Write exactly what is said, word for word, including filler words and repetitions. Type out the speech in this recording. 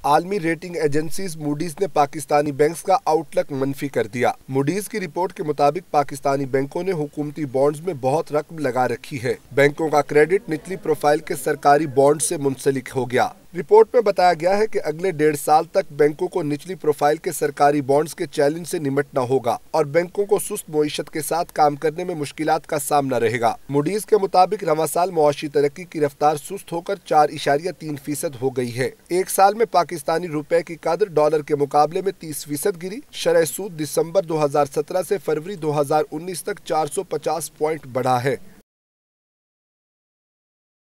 आलमी rating agencies Moody's ने Pakistani banks का आउटलुक मंफी कर दिया। मूडीज की रिपोर्ट के मुताबिक पाकिस्तानी बैंकों ने हुकूमती बॉन्ड्स में बहुत रकम लगा रखी है। बैंकों का क्रेडिट निचली प्रोफाइल के सरकारी बॉन्ड से मुंसलिक हो गया। रिपोर्ट में बताया गया है कि अगले डेढ़ साल तक बैंकों को निचली प्रोफाइल के सरकारी बॉन्ड्स के चैलेंज से निमटना होगा और बैंकों को सुस्त मईशत के साथ काम करने में मुश्किलात का सामना रहेगा। मूडीज के मुताबिक रवां साल मुआशी तरक्की की रफ्तार सुस्त होकर चार इशारिया तीन फीसद हो गई है। एक साल में पाकिस्तानी रुपए की कदर डॉलर के मुकाबले में तीस फीसद गिरी। शरह सूद दिसंबर दो हजार सत्रह से फरवरी दो हजार उन्नीस तक चार सौ पचास पॉइंट बढ़ा है।